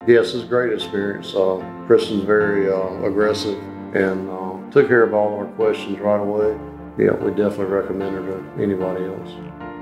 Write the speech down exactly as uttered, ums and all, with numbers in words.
Yes, it's a great experience. Uh, Kristen's very uh, aggressive and uh, took care of all our questions right away. Yeah, we definitely recommend her to anybody else.